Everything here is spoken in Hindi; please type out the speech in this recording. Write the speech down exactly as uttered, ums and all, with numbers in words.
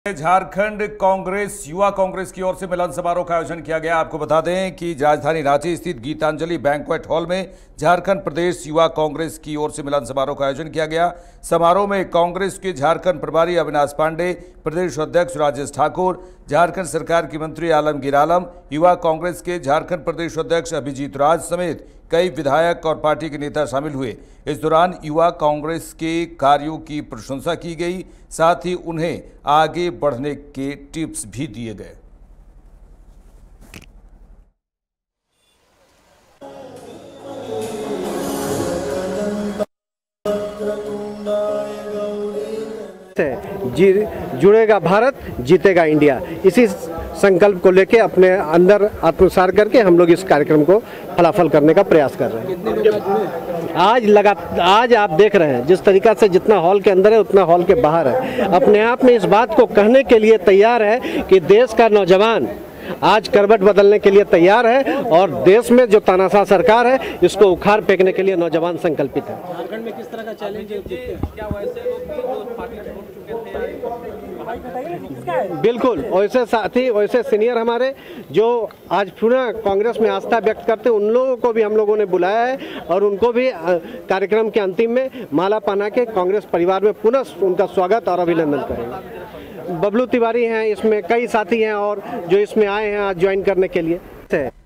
झारखंड कांग्रेस युवा कांग्रेस की ओर से मिलन समारोह का आयोजन किया गया। आपको बता दें कि राजधानी रांची स्थित गीतांजलि बैंक्वेट हॉल में झारखंड प्रदेश युवा कांग्रेस की ओर से मिलन समारोह का आयोजन किया गया। समारोह में कांग्रेस के झारखंड प्रभारी अविनाश पांडे, प्रदेश अध्यक्ष राजेश ठाकुर, झारखंड सरकार की मंत्री आलमगीर आलम, युवा कांग्रेस के झारखंड प्रदेश अध्यक्ष अभिजीत राज समेत कई विधायक और पार्टी के नेता शामिल हुए। इस दौरान युवा कांग्रेस के कार्यों की प्रशंसा की गई, साथ ही उन्हें आगे बढ़ने के टिप्स भी दिए गए। जी जुड़ेगा भारत, जीतेगा इंडिया, इसी संकल्प को लेके अपने अंदर आत्मसात करके हम लोग इस कार्यक्रम को फलाफल करने का प्रयास कर रहे हैं। आज लगा आज आप देख रहे हैं जिस तरीका से जितना हॉल के अंदर है उतना हॉल के बाहर है, अपने आप में इस बात को कहने के लिए तैयार है कि देश का नौजवान आज करवट बदलने के लिए तैयार है और देश में जो तानाशाह सरकार है इसको उखाड़ फेंकने के लिए नौजवान संकल्पित है। झारखंड में किस तरह का चैलेंज है? क्या वैसे लोग पार्टी छोड़ चुके थे? बिल्कुल, वैसे साथी वैसे सीनियर हमारे जो आज पुनः कांग्रेस में आस्था व्यक्त करते हैं उन लोगों को भी हम लोगों ने बुलाया है और उनको भी कार्यक्रम के अंतिम में माला पहना के कांग्रेस परिवार में पुनः उनका स्वागत और अभिनंदन करेंगे। बबलू तिवारी हैं, इसमें कई साथी हैं और जो इसमें आए हैं आज ज्वाइन करने के लिए।